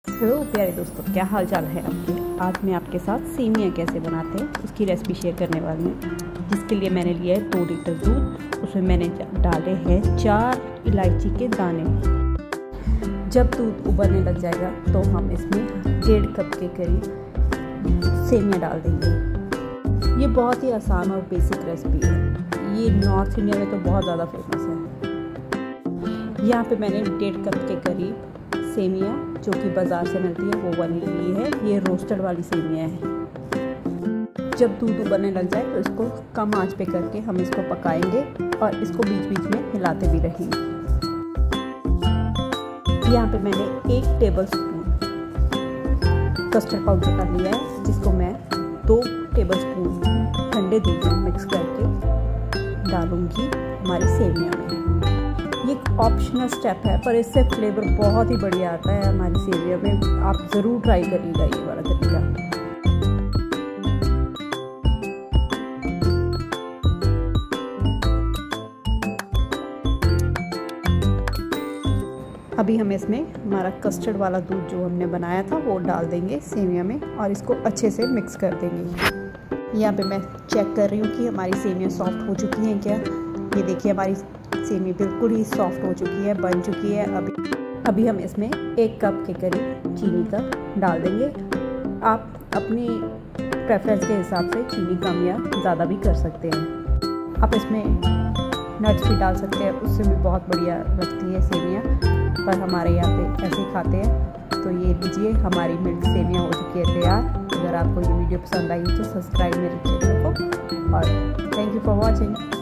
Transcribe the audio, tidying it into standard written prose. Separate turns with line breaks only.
Hello प्यारे दोस्तों, क्या हाल चाल है आपके। आज मैं आपके साथ सेमियाँ कैसे बनाते हैं उसकी रेसिपी शेयर करने वाली हूँ। जिसके लिए मैंने लिया है 2 लीटर दूध। उसमें मैंने डाले हैं 4 इलायची के दाने। जब दूध उबलने लग जाएगा तो हम इसमें 1.5 कप के करीब सेमियाँ डाल देंगे। ये बहुत ही आसान और बेसिक रेसिपी है। ये नॉर्थ इंडिया में तो बहुत ज़्यादा फेमस है। यहाँ पे मैंने 1.5 कप के करीब सेमियाँ जो कि बाज़ार से मिलती है वो वाली ली है। ये रोस्टेड वाली सेमियाँ हैं। जब दूध उबलने लग जाए तो इसको कम आंच पे करके हम इसको पकाएंगे और इसको बीच बीच में हिलाते भी रहेंगे। यहाँ पे मैंने 1 टेबल स्पून कस्टर्ड पाउडर का लिया है, जिसको मैं 2 टेबल स्पून ठंडे दूध में मिक्स करके डालूंगी हमारी सेमियाँ में। ये एक ऑप्शनल स्टेप है, पर इससे फ्लेवर बहुत ही बढ़िया आता है हमारी सेमियाँ में। आप ज़रूर ट्राई करिएगा ये वाला तरीका। अभी हम इसमें हमारा कस्टर्ड वाला दूध जो हमने बनाया था वो डाल देंगे सेमियाँ में और इसको अच्छे से मिक्स कर देंगे। यहाँ पे मैं चेक कर रही हूँ कि हमारी सेमियाँ सॉफ्ट हो चुकी हैं क्या। ये देखिए, हमारी सेमी बिल्कुल ही सॉफ्ट हो चुकी है, बन चुकी है। अभी हम इसमें 1 कप के करीब चीनी का डाल देंगे। आप अपनी प्रेफरेंस के हिसाब से चीनी कम या ज़्यादा भी कर सकते हैं। आप इसमें नट्स भी डाल सकते हैं, उससे भी बहुत बढ़िया लगती है सेमियाँ, पर हमारे यहाँ पे ऐसे ही खाते हैं। तो ये लीजिए, हमारी मिल्क सेमियाँ हो चुकी है तैयार। अगर आपको ये वीडियो पसंद आई तो सब्सक्राइब मेरे चैनल को, और थैंक यू फॉर वॉचिंग।